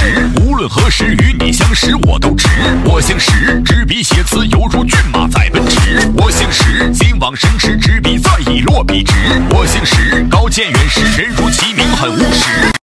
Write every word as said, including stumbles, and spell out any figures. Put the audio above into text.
实，无论何时与你相识我都值。我姓石，执笔写词犹如骏马在奔驰。我姓石，心往生时执笔再已落笔直。我姓石，高见远识，人如其名很务实。